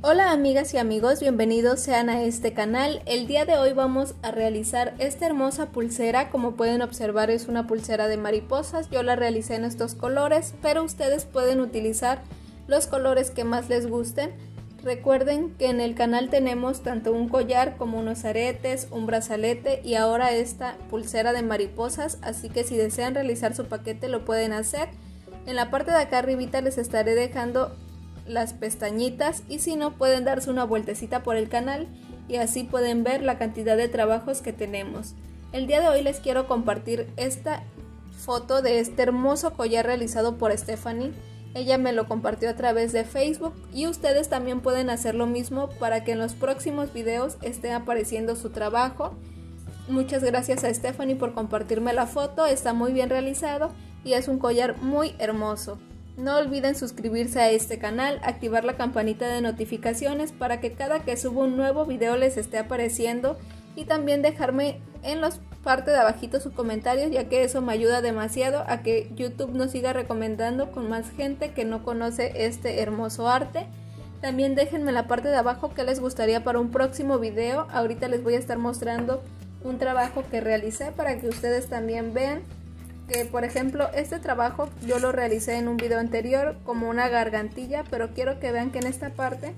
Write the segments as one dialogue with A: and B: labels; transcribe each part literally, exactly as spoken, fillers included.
A: Hola amigas y amigos, bienvenidos sean a este canal. El día de hoy vamos a realizar esta hermosa pulsera. Como pueden observar, es una pulsera de mariposas. Yo la realicé en estos colores, pero ustedes pueden utilizar los colores que más les gusten. Recuerden que en el canal tenemos tanto un collar como unos aretes, un brazalete y ahora esta pulsera de mariposas, así que si desean realizar su paquete lo pueden hacer. En la parte de acá arribita les estaré dejando las pestañitas y si no pueden darse una vueltecita por el canal y así pueden ver la cantidad de trabajos que tenemos. El día de hoy les quiero compartir esta foto de este hermoso collar realizado por Stephanie. Ella me lo compartió a través de Facebook y ustedes también pueden hacer lo mismo para que en los próximos videos esté apareciendo su trabajo. Muchas gracias a Stephanie por compartirme la foto, está muy bien realizado y es un collar muy hermoso. No olviden suscribirse a este canal, activar la campanita de notificaciones para que cada que suba un nuevo video les esté apareciendo y también dejarme en la parte de abajito sus comentarios, ya que eso me ayuda demasiado a que YouTube nos siga recomendando con más gente que no conoce este hermoso arte. También déjenme en la parte de abajo qué les gustaría para un próximo video. Ahorita les voy a estar mostrando un trabajo que realicé para que ustedes también vean. Que, por ejemplo, este trabajo yo lo realicé en un video anterior como una gargantilla, pero quiero que vean que en esta parte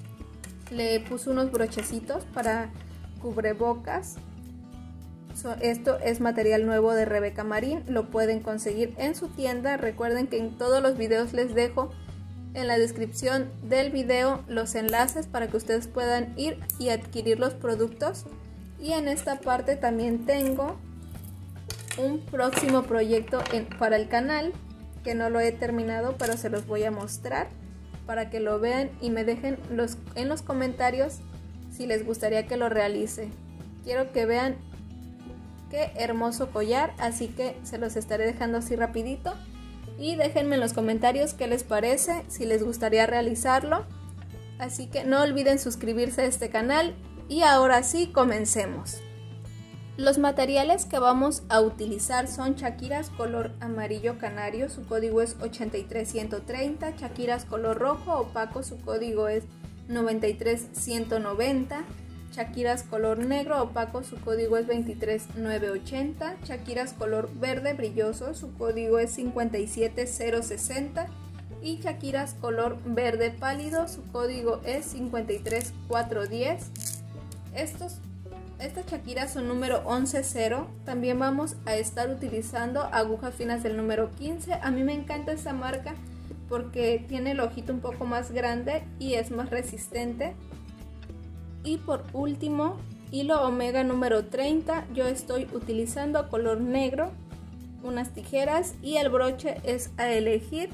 A: le puse unos brochecitos para cubrebocas. So, esto es material nuevo de Rebeca Marín, lo pueden conseguir en su tienda. Recuerden que en todos los videos les dejo en la descripción del video los enlaces para que ustedes puedan ir y adquirir los productos. Y en esta parte también tengo un próximo proyecto en, para el canal que no lo he terminado, pero se los voy a mostrar para que lo vean y me dejen los, en los comentarios si les gustaría que lo realice. Quiero que vean qué hermoso collar, así que se los estaré dejando así rapidito y déjenme en los comentarios qué les parece, si les gustaría realizarlo. Así que no olviden suscribirse a este canal y ahora sí, comencemos. Los materiales que vamos a utilizar son chaquiras color amarillo canario, su código es ochenta y tres ciento treinta, chaquiras color rojo opaco, su código es noventa y tres ciento noventa, chaquiras color negro opaco, su código es veintitrés mil novecientos ochenta, chaquiras color verde brilloso, su código es cincuenta y siete mil sesenta y chaquiras color verde pálido, su código es cincuenta y tres mil cuatrocientos diez. Estos Estas chaquiras son número once cero. También vamos a estar utilizando agujas finas del número quince. A mí me encanta esta marca porque tiene el ojito un poco más grande y es más resistente. Y por último, hilo omega número treinta. Yo estoy utilizando color negro, unas tijeras y el broche es a elegir.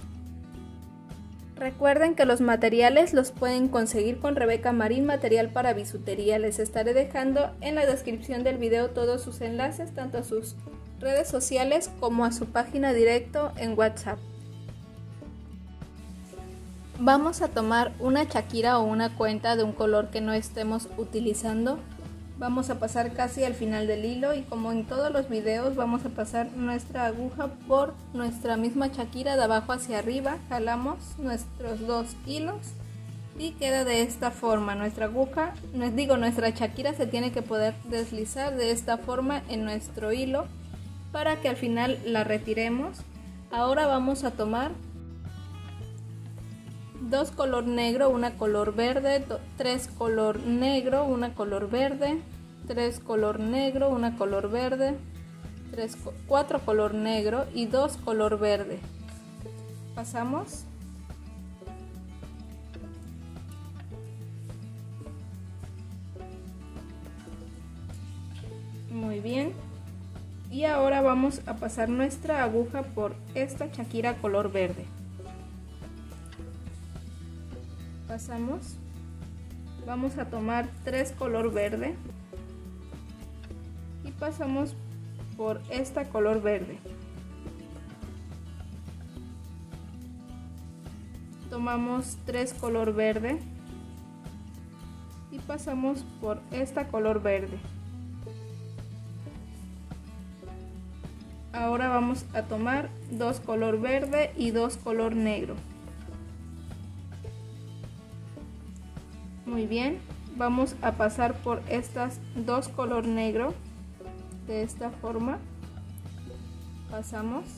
A: Recuerden que los materiales los pueden conseguir con Rebeca Marín, material para bisutería. Les estaré dejando en la descripción del video todos sus enlaces, tanto a sus redes sociales como a su página directo en WhatsApp. Vamos a tomar una chaquira o una cuenta de un color que no estemos utilizando. Vamos a pasar casi al final del hilo y como en todos los videos vamos a pasar nuestra aguja por nuestra misma chaquira de abajo hacia arriba, jalamos nuestros dos hilos y queda de esta forma. Nuestra aguja, no digo nuestra chaquira se tiene que poder deslizar de esta forma en nuestro hilo para que al final la retiremos. Ahora vamos a tomar dos color negro, una color verde, tres color negro, una color verde, tres color negro, una color verde, tres, cuatro color negro y dos color verde. Pasamos. Muy bien. Y ahora vamos a pasar nuestra aguja por esta chaquira color verde. Pasamos, vamos a tomar tres color verde y pasamos por esta color verde. Tomamos tres color verde y pasamos por esta color verde. Ahora vamos a tomar dos color verde y dos color negro. Muy bien, vamos a pasar por estas dos color negro de esta forma. Pasamos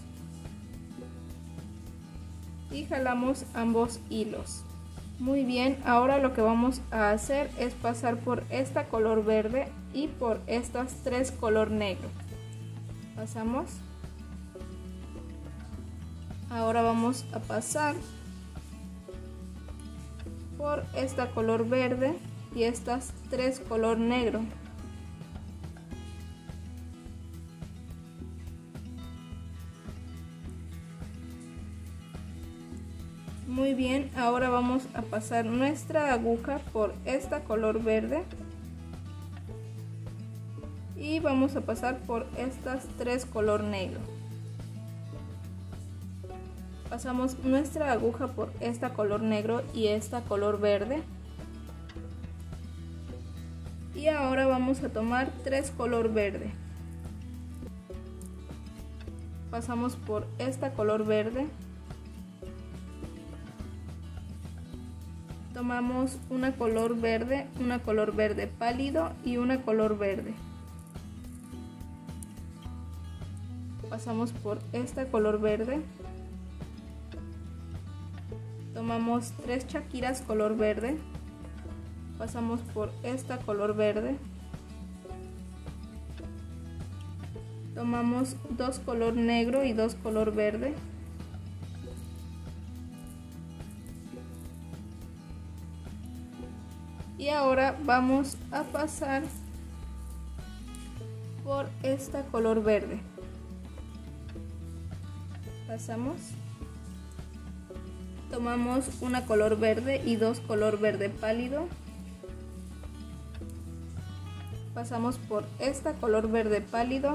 A: y jalamos ambos hilos. Muy bien, ahora lo que vamos a hacer es pasar por esta color verde y por estas tres color negro. Pasamos. Ahora vamos a pasar por esta color verde y estas tres color negro. Muy bien, ahora vamos a pasar nuestra aguja por esta color verde y vamos a pasar por estas tres color negro. Pasamos nuestra aguja por esta color negro y esta color verde. Y ahora vamos a tomar tres color verde. Pasamos por esta color verde. Tomamos una color verde, una color verde pálido y una color verde. Pasamos por esta color verde. Tomamos tres chaquiras color verde. Pasamos por esta color verde. Tomamos dos color negro y dos color verde. Y ahora vamos a pasar por esta color verde. Pasamos. Tomamos una color verde y dos color verde pálido. Pasamos por esta color verde pálido.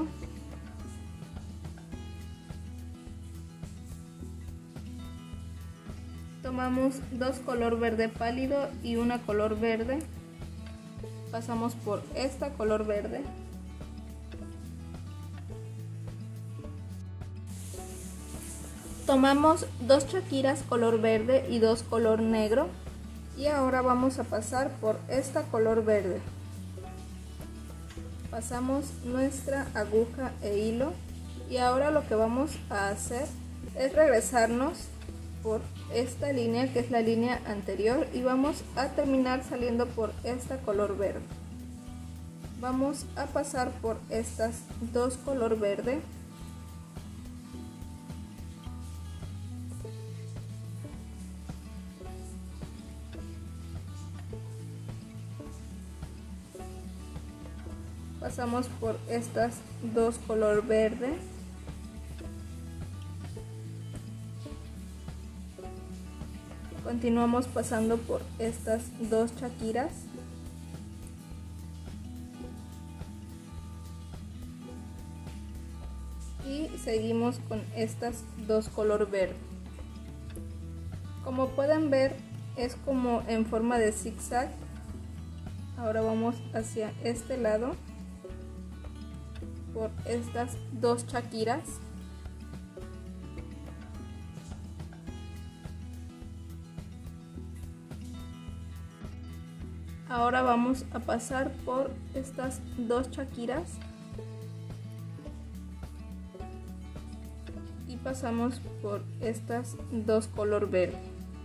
A: Tomamos dos color verde pálido y una color verde. Pasamos por esta color verde. Tomamos dos chaquiras color verde y dos color negro. Y ahora vamos a pasar por esta color verde. Pasamos nuestra aguja e hilo. Y ahora lo que vamos a hacer es regresarnos por esta línea, que es la línea anterior, y vamos a terminar saliendo por esta color verde. Vamos a pasar por estas dos color verde. Pasamos por estas dos color verde. Continuamos pasando por estas dos chaquiras. Y seguimos con estas dos color verde. Como pueden ver, es como en forma de zigzag. Ahora vamos hacia este lado por estas dos chaquiras. Ahora vamos a pasar por estas dos chaquiras y pasamos por estas dos color verde.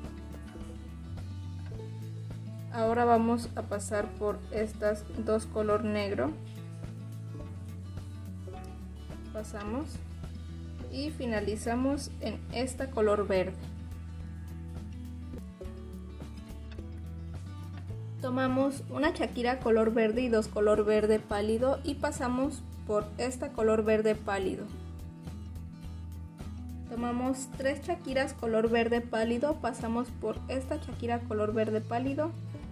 A: Ahora vamos a pasar por estas dos color negro. Pasamos y finalizamos en esta color verde. Tomamos una chaquira color verde y dos color verde pálido y pasamos por esta color verde pálido. Tomamos tres chaquiras color verde pálido, pasamos por esta chaquira color verde pálido.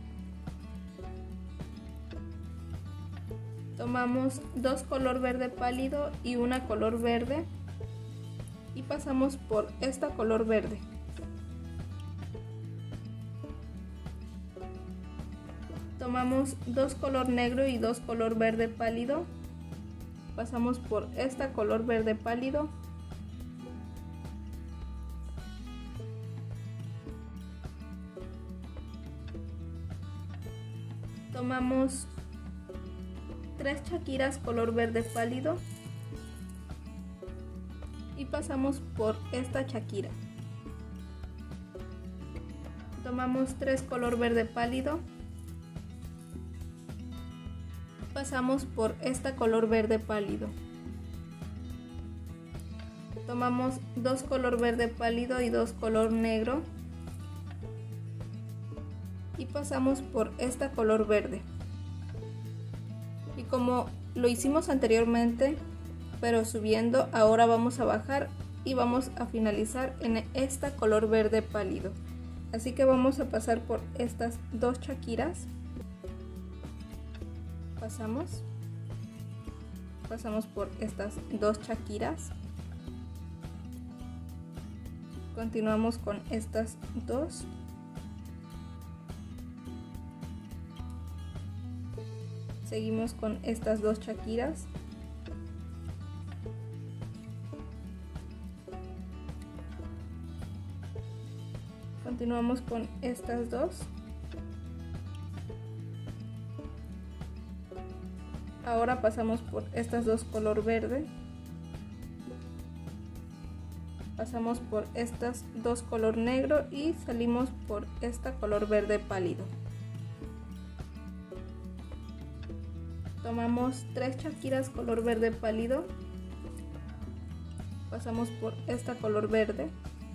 A: Tomamos dos color verde pálido y una color verde y pasamos por esta color verde. Tomamos dos color negro y dos color verde pálido. Pasamos por esta color verde pálido. Tomamos tres chaquiras color verde pálido y pasamos por esta chaquira. Tomamos tres color verde pálido, pasamos por esta color verde pálido. Tomamos dos color verde pálido y dos color negro y pasamos por esta color verde. Y como lo hicimos anteriormente, pero subiendo, ahora vamos a bajar y vamos a finalizar en esta color verde pálido. Así que vamos a pasar por estas dos chaquiras. Pasamos. Pasamos por estas dos chaquiras. Continuamos con estas dos. Seguimos con estas dos chaquiras. Continuamos con estas dos. Ahora pasamos por estas dos color verde. Pasamos por estas dos color negro y salimos por esta color verde pálido. Tomamos tres chaquiras color verde pálido. Pasamos por esta color verde.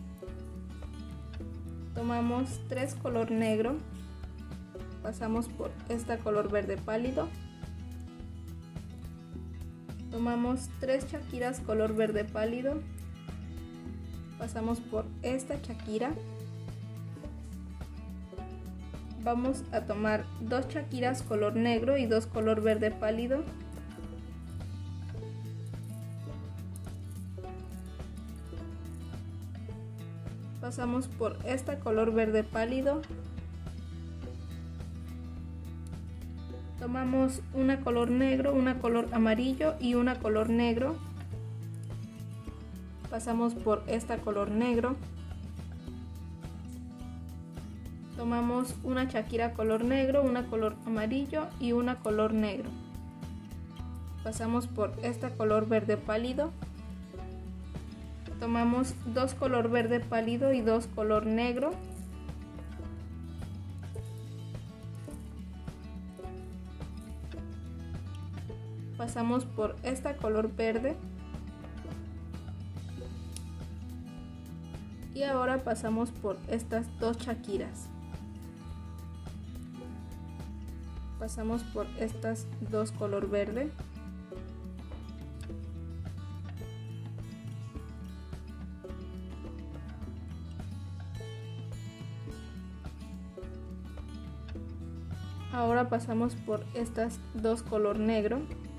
A: Tomamos tres color negro, pasamos por esta color verde pálido. Tomamos tres chaquiras color verde pálido, pasamos por esta chaquira. Vamos a tomar dos chaquiras color negro y dos color verde pálido. Pasamos por esta color verde pálido. Tomamos una color negro, una color amarillo y una color negro. Pasamos por esta color negro. Tomamos una chaquira color negro, una color amarillo y una color negro. Pasamos por esta color verde pálido. Tomamos dos color verde pálido y dos color negro. Pasamos por esta color verde. Y ahora pasamos por estas dos chaquiras. Pasamos por estas dos color verde. Ahora pasamos por estas dos color negro.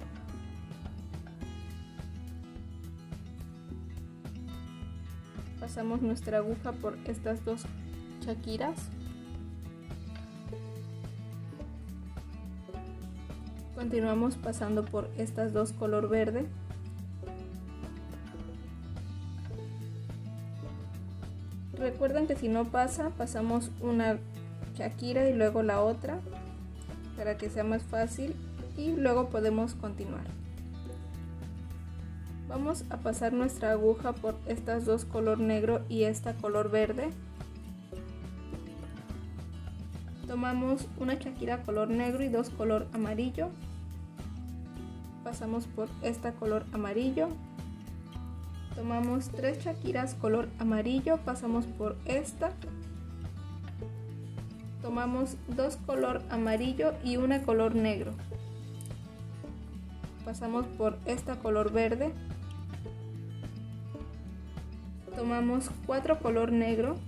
A: Pasamos nuestra aguja por estas dos chaquiras. Continuamos pasando por estas dos color verde. Recuerden que si no pasa, pasamos una chaquira y luego la otra, para que sea más fácil, y luego podemos continuar. Vamos a pasar nuestra aguja por estas dos color negro y esta color verde. Tomamos una chaquira color negro y dos color amarillo. Pasamos por esta color amarillo. Tomamos tres chaquiras color amarillo, pasamos por esta. Tomamos dos color amarillo y una color negro. Pasamos por esta color verde. Tomamos cuatro color negro.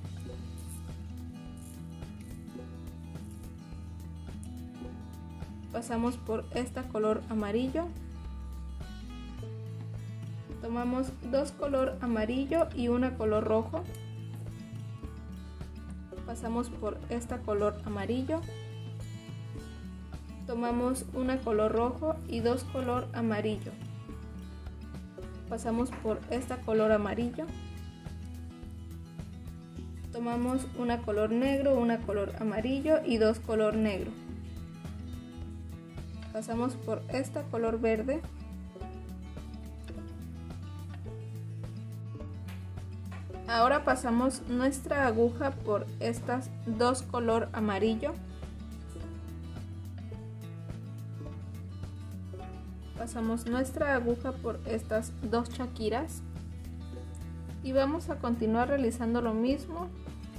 A: Pasamos por esta color amarillo. Tomamos dos color amarillo y una color rojo. Pasamos por esta color amarillo. Tomamos una color rojo y dos color amarillo. Pasamos por esta color amarillo. Tomamos una color negro, una color amarillo y dos color negro. Pasamos por esta color verde. Ahora pasamos nuestra aguja por estas dos color amarillo. Pasamos nuestra aguja por estas dos chaquiras. Y vamos a continuar realizando lo mismo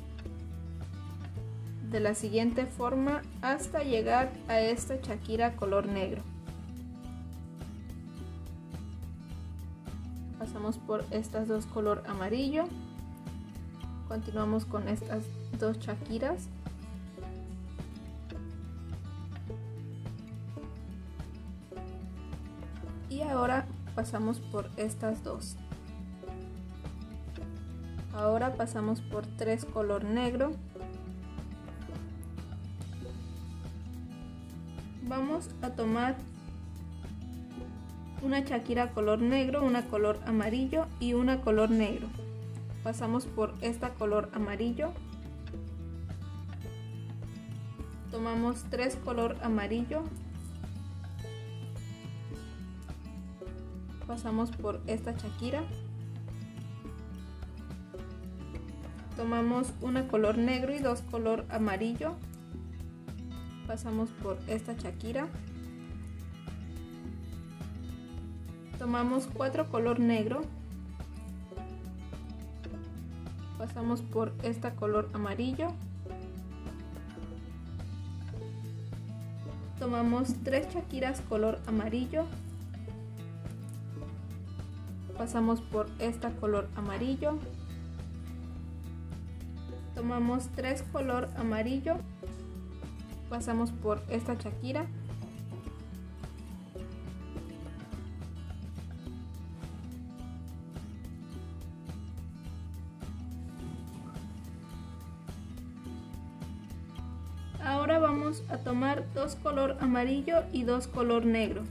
A: de la siguiente forma hasta llegar a esta chaquira color negro. Pasamos por estas dos color amarillo. Continuamos con estas dos chaquiras. Y ahora pasamos por estas dos. Ahora pasamos por tres color negro. Vamos a tomar una chaquira color negro, una color amarillo y una color negro. Pasamos por esta color amarillo. Tomamos tres color amarillo. Pasamos por esta chaquira. Tomamos una color negro y dos color amarillo. Pasamos por esta chaquira. Tomamos cuatro color negro. Pasamos por esta color amarillo. Tomamos tres chaquiras color amarillo. Pasamos por esta color amarillo. Tomamos tres color amarillo. Pasamos por esta chaquira. Ahora vamos a tomar dos color amarillo y dos color negro.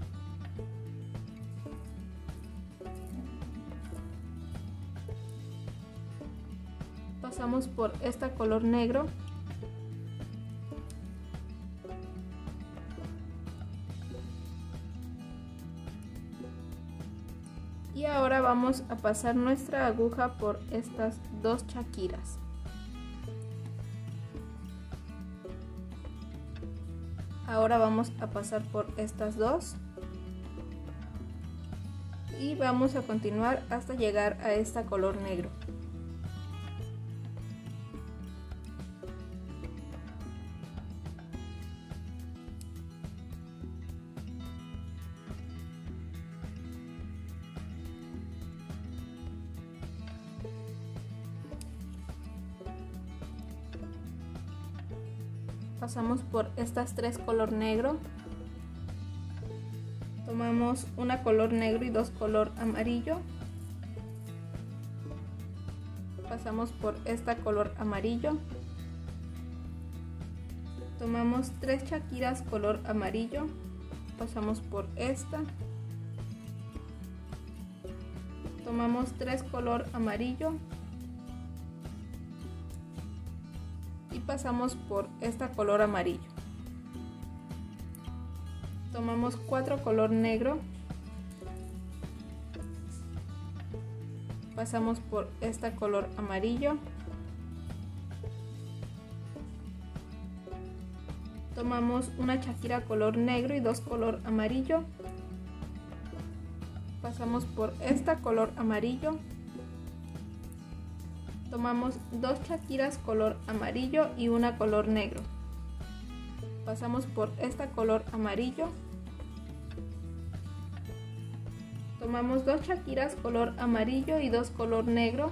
A: Pasamos por esta color negro. Y ahora vamos a pasar nuestra aguja por estas dos chaquiras. Ahora vamos a pasar por estas dos. Y vamos a continuar hasta llegar a esta color negro. Pasamos por estas tres color negro. Tomamos una color negro y dos color amarillo. Pasamos por esta color amarillo. Tomamos tres chaquiras color amarillo. Pasamos por esta. Tomamos tres color amarillo. Y pasamos por esta color amarillo. Tomamos cuatro color negro. Pasamos por esta color amarillo. Tomamos una chaquira color negro y dos color amarillo. Pasamos por esta color amarillo. Tomamos dos chaquiras color amarillo y una color negro. Pasamos por esta color amarillo. Tomamos dos chaquiras color amarillo y dos color negro.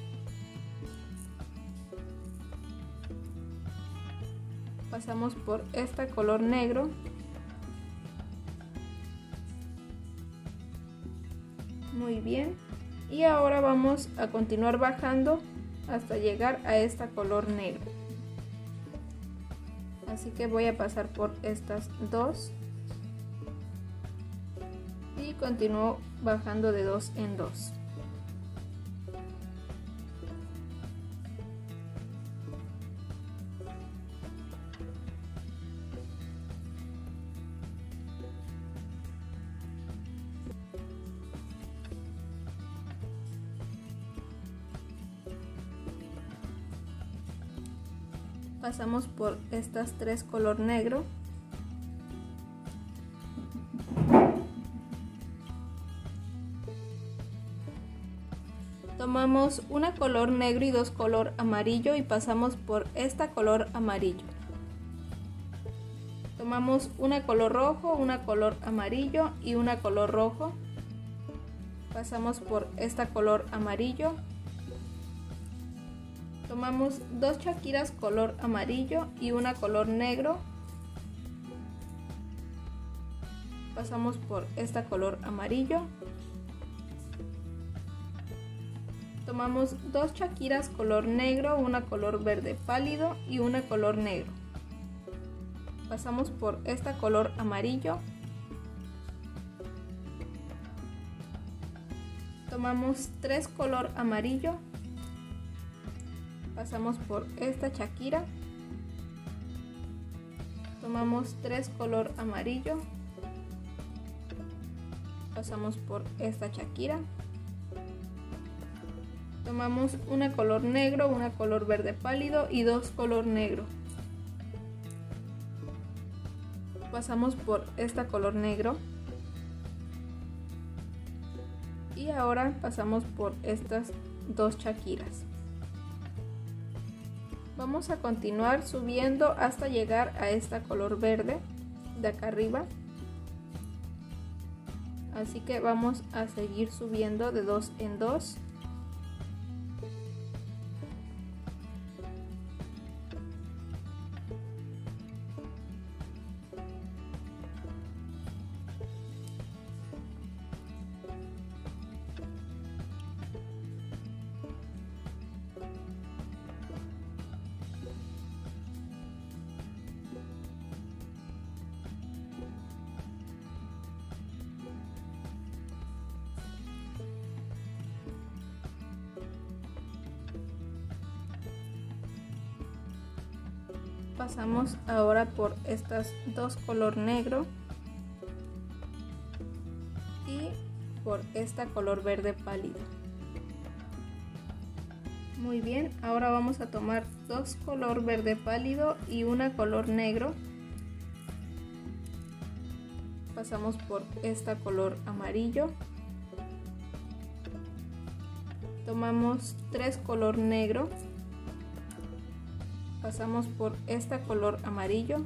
A: Pasamos por esta color negro. Muy bien. Y ahora vamos a continuar bajando hasta llegar a esta color negro. Así que voy a pasar por estas dos y continúo bajando de dos en dos. Pasamos por estas tres color negro. Tomamos una color negro y dos color amarillo y pasamos por esta color amarillo. Tomamos una color rojo, una color amarillo y una color rojo. Pasamos por esta color amarillo. Tomamos dos chaquiras color amarillo y una color negro. Pasamos por esta color amarillo. Tomamos dos chaquiras color negro, una color verde pálido y una color negro. Pasamos por esta color amarillo. Tomamos tres color amarillo. Pasamos por esta chaquira. Tomamos tres color amarillo. Pasamos por esta chaquira. Tomamos una color negro, una color verde pálido y dos color negro. Pasamos por esta color negro. Y ahora pasamos por estas dos chaquiras. Vamos a continuar subiendo hasta llegar a esta color verde de acá arriba. Así que vamos a seguir subiendo de dos en dos. Pasamos ahora por estas dos color negro y por esta color verde pálido. Muy bien, ahora vamos a tomar dos color verde pálido y una color negro. Pasamos por esta color amarillo. Tomamos tres color negro. Pasamos por esta color amarillo.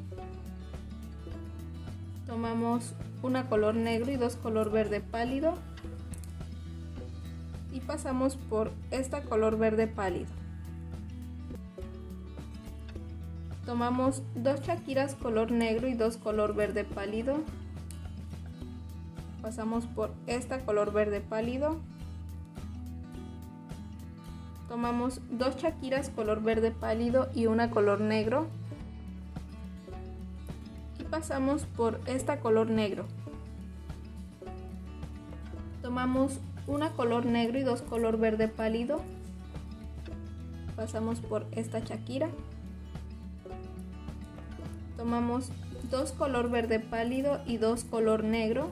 A: Tomamos una color negro y dos color verde pálido. Y pasamos por esta color verde pálido. Tomamos dos chaquiras color negro y dos color verde pálido. Pasamos por esta color verde pálido. Tomamos dos chaquiras color verde pálido y una color negro. Y pasamos por esta color negro. Tomamos una color negro y dos color verde pálido. Pasamos por esta chaquira. Tomamos dos color verde pálido y dos color negro.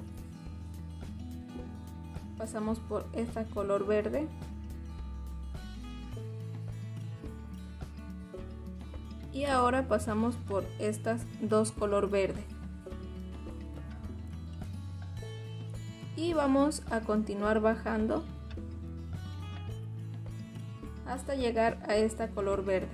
A: Pasamos por esta color verde. Y ahora pasamos por estas dos color verde. Y vamos a continuar bajando hasta llegar a esta color verde.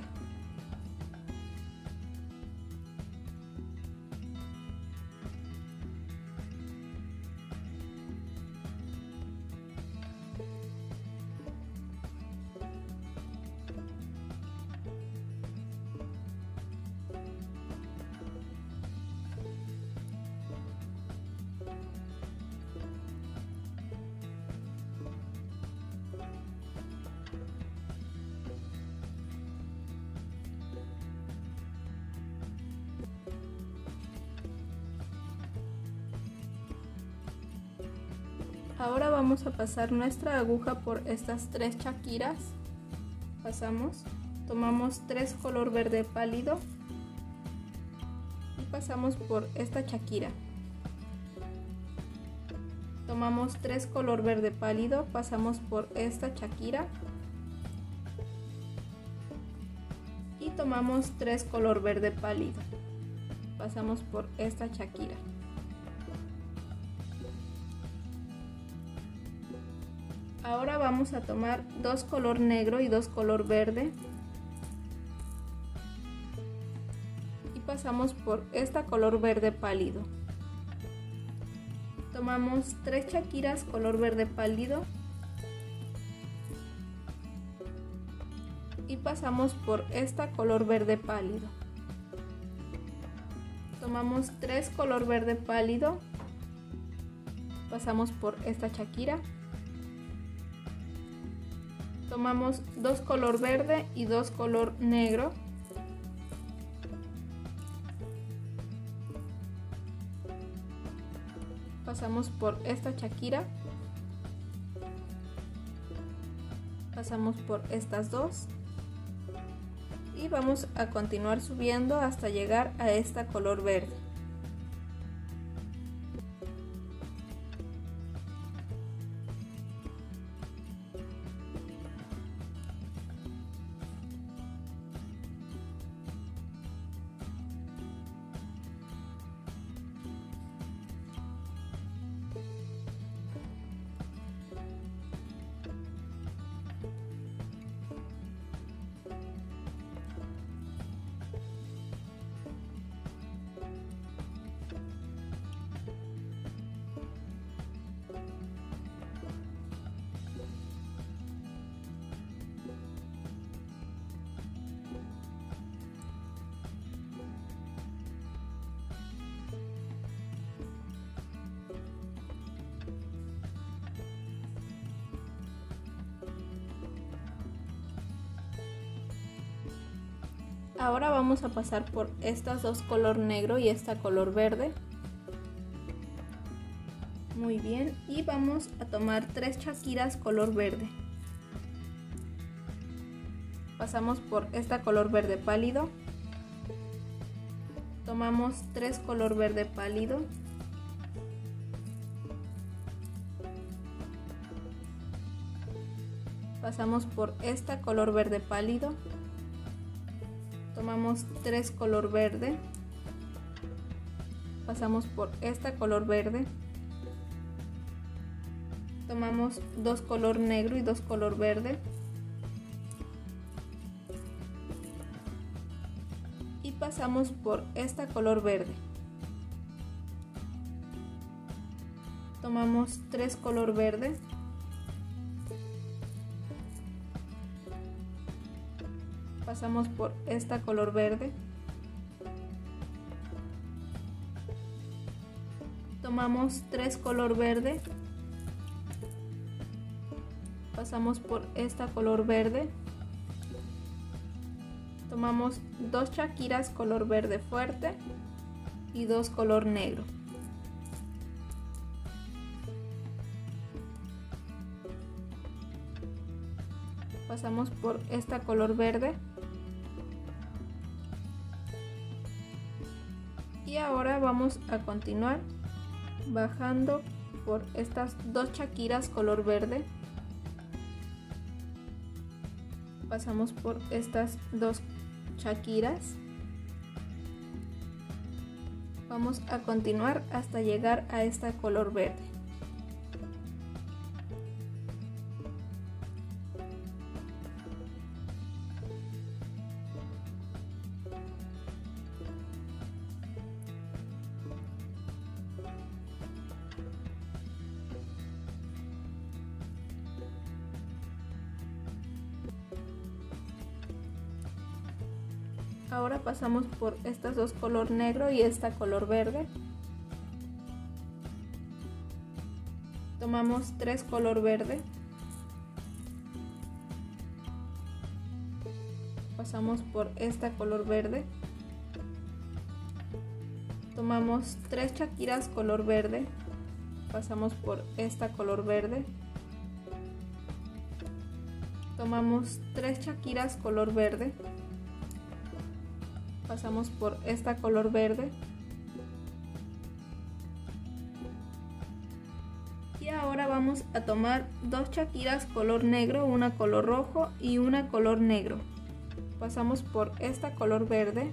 A: Ahora vamos a pasar nuestra aguja por estas tres chaquiras. Pasamos, tomamos tres color verde pálido y pasamos por esta chaquira. Tomamos tres color verde pálido, pasamos por esta chaquira y tomamos tres color verde pálido. Pasamos por esta shakira. Ahora vamos a tomar dos color negro y dos color verde y pasamos por esta color verde pálido. Tomamos tres shakiras color verde pálido y pasamos por esta color verde pálido. Tomamos tres color verde pálido, pasamos por esta shakira. Tomamos dos color verde y dos color negro. Pasamos por esta shakira. Pasamos por estas dos. Y vamos a continuar subiendo hasta llegar a esta color verde. Ahora vamos a pasar por estas dos color negro y esta color verde. Muy bien, y vamos a tomar tres shakiras color verde. Pasamos por esta color verde pálido. Tomamos tres color verde pálido. Pasamos por esta color verde pálido. Tomamos tres color verde, pasamos por esta color verde, tomamos dos color negro y dos color verde y pasamos por esta color verde. Tomamos tres color verde, pasamos por esta color verde, tomamos tres color verde, pasamos por esta color verde, tomamos dos shakiras color verde fuerte y dos color negro. Pasamos por esta color verde. Y ahora vamos a continuar bajando por estas dos shakiras color verde. Pasamos por estas dos shakiras. Vamos a continuar hasta llegar a esta color verde. Ahora pasamos por estas dos color negro y esta color verde. Tomamos tres color verde. Pasamos por esta color verde. Tomamos tres shakiras color verde. Pasamos por esta color verde. Tomamos tres shakiras color verde. Pasamos por esta color verde y ahora vamos a tomar dos shakiras color negro, una color rojo y una color negro. Pasamos por esta color verde.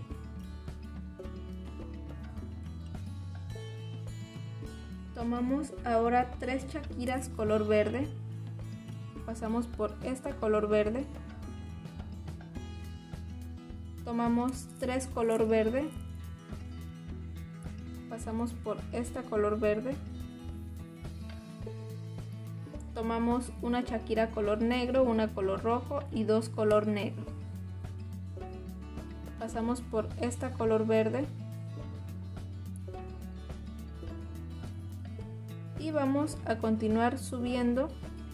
A: Tomamos ahora tres chaquiras color verde. Pasamos por esta color verde. Tomamos tres color verde. Pasamos por esta color verde. Tomamos una chaquira color negro, una color rojo y dos color negro. Pasamos por esta color verde. Y vamos a continuar subiendo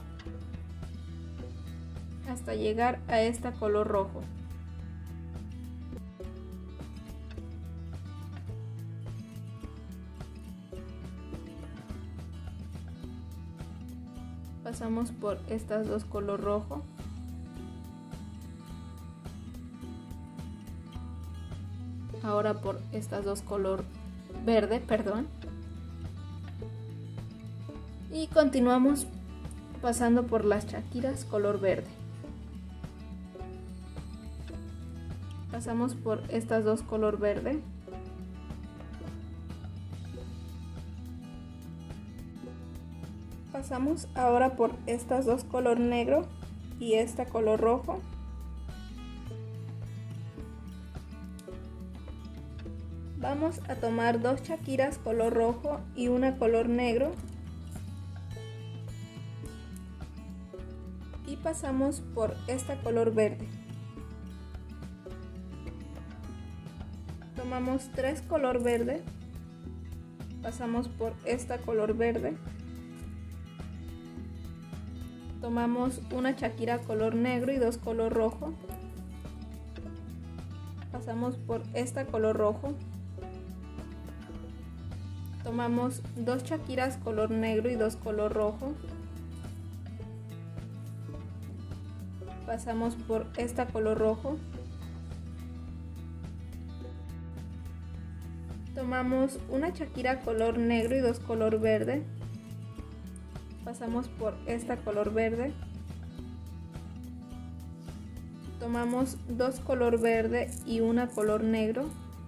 A: hasta llegar a esta color rojo. Pasamos por estas dos color rojo. Ahora por estas dos color verde, perdón. Y continuamos pasando por las chaquiras color verde. Pasamos por estas dos color verde. Pasamos ahora por estas dos color negro y esta color rojo. Vamos a tomar dos chaquiras color rojo y una color negro. Y pasamos por esta color verde. Tomamos tres color verde. Pasamos por esta color verde. Tomamos una chaquira color negro y dos color rojo. Pasamos por esta color rojo. Tomamos dos chaquiras color negro y dos color rojo. Pasamos por esta color rojo. Tomamos una chaquira color negro y dos color verde. Pasamos por esta color verde. Tomamos dos color verde y una color negro.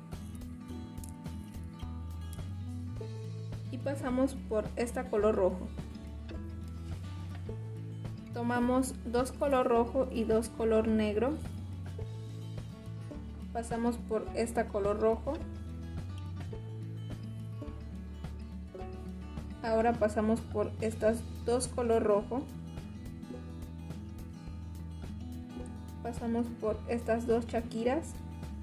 A: Y pasamos por esta color rojo. Tomamos dos color rojo y dos color negro. Pasamos por esta color rojo. Ahora pasamos por estas dos color rojo. Pasamos por estas dos chaquiras.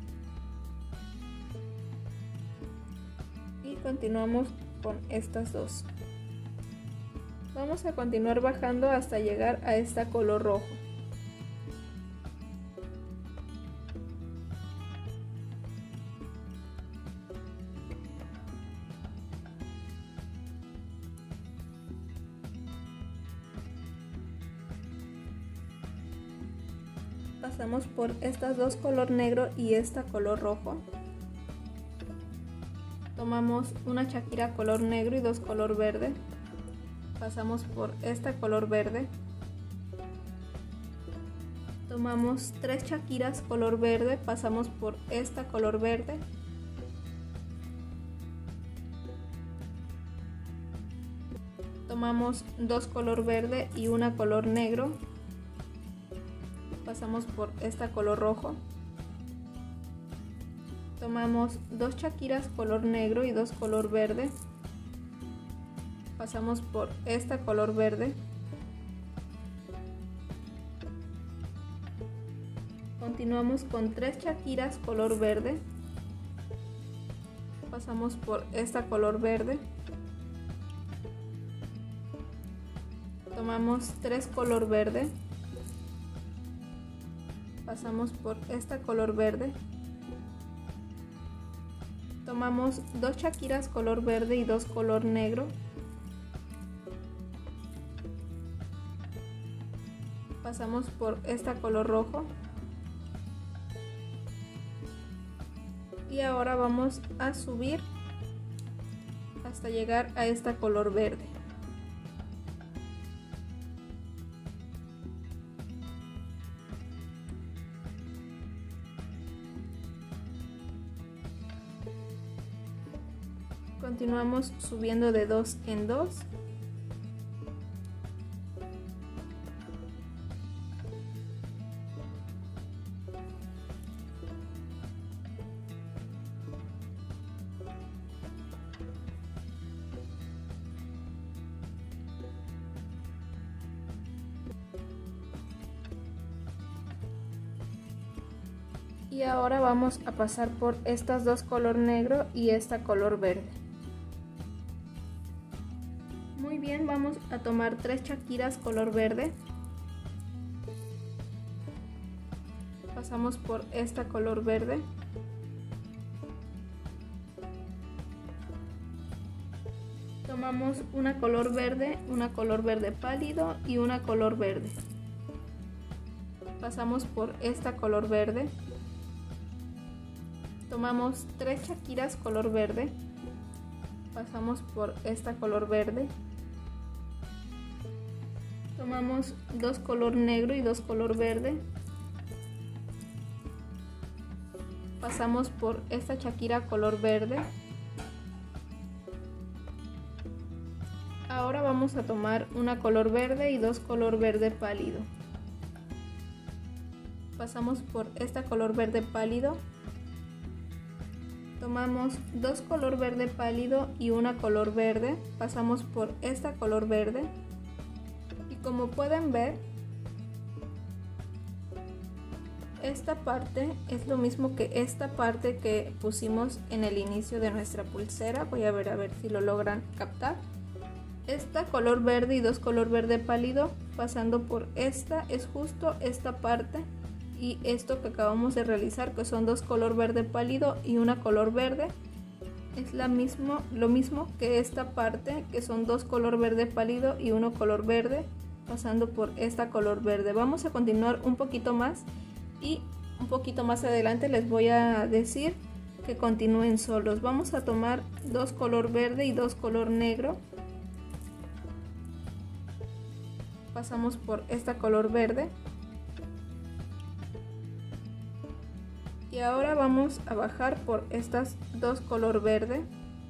A: Y continuamos con estas dos. Vamos a continuar bajando hasta llegar a esta color rojo. Pasamos por estas dos color negro y esta color rojo. Tomamos una chaquira color negro y dos color verde. Pasamos por esta color verde. Tomamos tres chaquiras color verde, pasamos por esta color verde. Tomamos dos color verde y una color negro. Pasamos por esta color rojo. Tomamos dos chaquiras color negro y dos color verde. Pasamos por esta color verde. Continuamos con tres chaquiras color verde. Pasamos por esta color verde. Tomamos tres color verde. Pasamos por esta color verde. Tomamos dos chaquiras color verde y dos color negro. Pasamos por esta color rojo. Y ahora vamos a subir hasta llegar a esta color verde. Continuamos subiendo de dos en dos. Y ahora vamos a pasar por estas dos color negro y esta color verde. Muy bien, vamos a tomar tres chaquiras color verde. Pasamos por esta color verde. Tomamos una color verde, una color verde pálido y una color verde. Pasamos por esta color verde. Tomamos tres chaquiras color verde, pasamos por esta color verde, tomamos dos color negro y dos color verde, pasamos por esta chaquira color verde. Ahora vamos a tomar una color verde y dos color verde pálido. Pasamos por esta color verde pálido. Tomamos dos color verde pálido y una color verde, pasamos por esta color verde y como pueden ver, esta parte es lo mismo que esta parte que pusimos en el inicio de nuestra pulsera. Voy a ver a ver si lo logran captar. Esta color verde y dos color verde pálido, pasando por esta, es justo esta parte. Y esto que acabamos de realizar, que son dos color verde pálido y una color verde, es la mismo, lo mismo que esta parte, que son dos color verde pálido y uno color verde, pasando por esta color verde. Vamos a continuar un poquito más y un poquito más adelante les voy a decir que continúen solos. Vamos a tomar dos color verde y dos color negro. Pasamos por esta color verde. Y ahora vamos a bajar por estas dos color verde.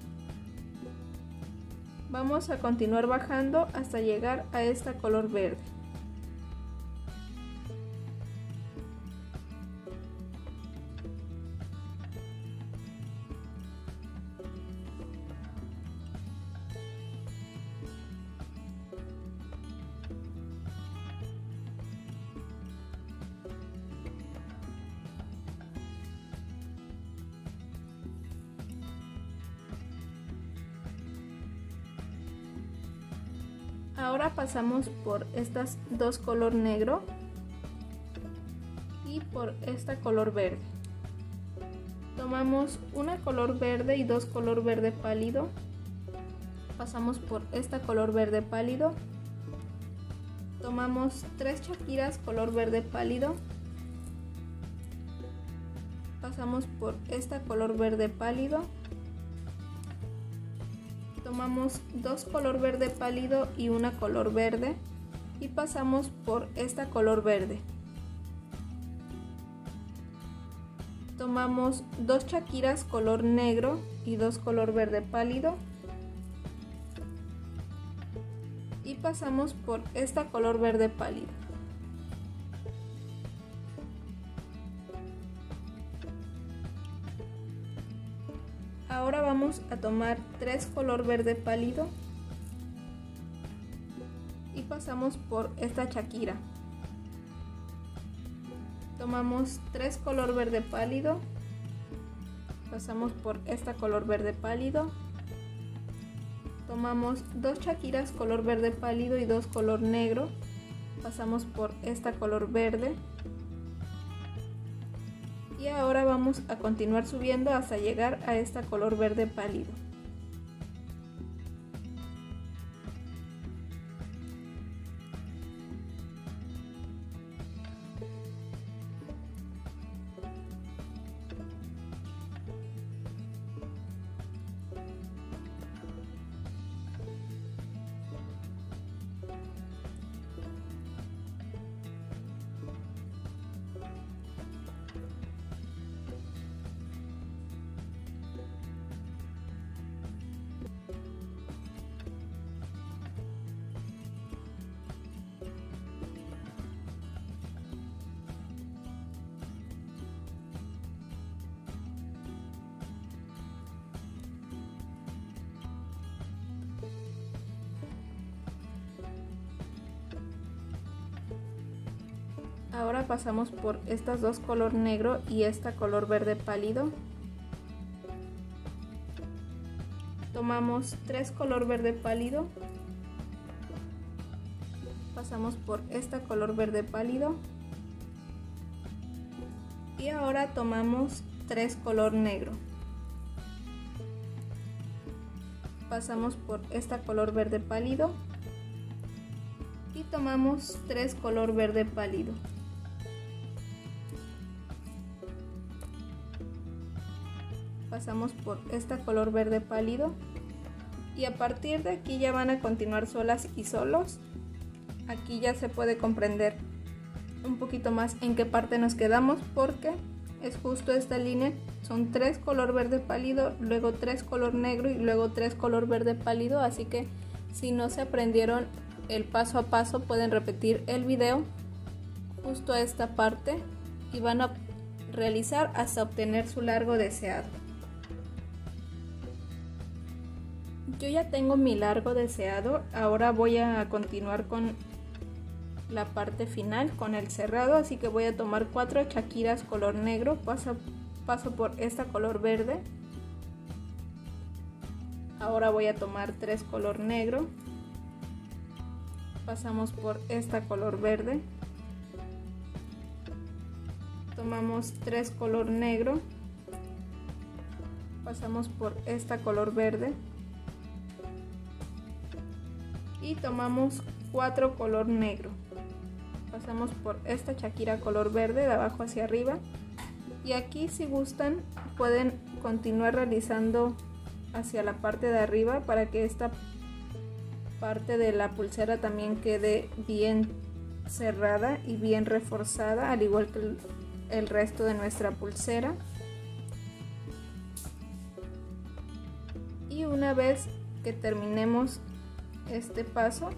A: Vamos a continuar bajando hasta llegar a esta color verde. Ahora pasamos por estas dos color negro y por esta color verde. Tomamos una color verde y dos color verde pálido. Pasamos por esta color verde pálido. Tomamos tres chaquiras color verde pálido. Pasamos por esta color verde pálido. Tomamos dos color verde pálido y una color verde y pasamos por esta color verde. Tomamos dos chaquiras color negro y dos color verde pálido y pasamos por esta color verde pálido. Ahora vamos a tomar tres color verde pálido y pasamos por esta chaquira. Tomamos tres color verde pálido, pasamos por esta color verde pálido. Tomamos dos chaquiras color verde pálido y dos color negro, pasamos por esta color verde. Y ahora vamos a continuar subiendo hasta llegar a esta color verde pálido. Ahora pasamos por estas dos color negro y esta color verde pálido. Tomamos tres color verde pálido. Pasamos por esta color verde pálido. Y ahora tomamos tres color negro. Pasamos por esta color verde pálido. Y tomamos tres color verde pálido. Pasamos por esta color verde pálido y a partir de aquí ya van a continuar solas y solos. Aquí ya se puede comprender un poquito más en qué parte nos quedamos, porque es justo esta línea. Son tres color verde pálido, luego tres color negro y luego tres color verde pálido, así que si no se aprendieron el paso a paso pueden repetir el video justo a esta parte y van a realizar hasta obtener su largo deseado. Yo ya tengo mi largo deseado, ahora voy a continuar con la parte final, con el cerrado, así que voy a tomar cuatro chaquiras color negro, paso, paso por esta color verde, ahora voy a tomar tres color negro, pasamos por esta color verde, tomamos tres color negro, pasamos por esta color verde, y tomamos cuatro color negro, pasamos por esta chaquira color verde de abajo hacia arriba y aquí si gustan pueden continuar realizando hacia la parte de arriba para que esta parte de la pulsera también quede bien cerrada y bien reforzada, al igual que el, el resto de nuestra pulsera. Y una vez que terminemos este paso,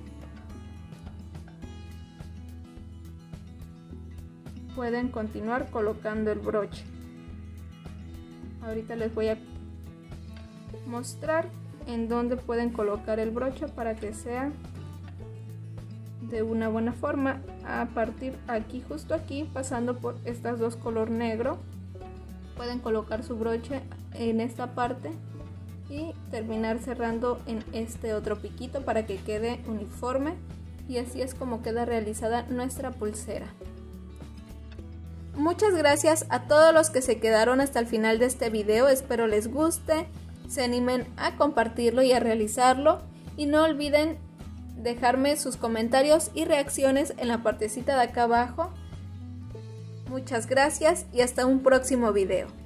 A: pueden continuar colocando el broche. Ahorita les voy a mostrar en dónde pueden colocar el broche para que sea de una buena forma. A partir aquí, justo aquí, pasando por estas dos color negro, pueden colocar su broche en esta parte y terminar cerrando en este otro piquito para que quede uniforme, y así es como queda realizada nuestra pulsera. Muchas gracias a todos los que se quedaron hasta el final de este video, espero les guste, se animen a compartirlo y a realizarlo y no olviden dejarme sus comentarios y reacciones en la partecita de acá abajo. Muchas gracias y hasta un próximo video.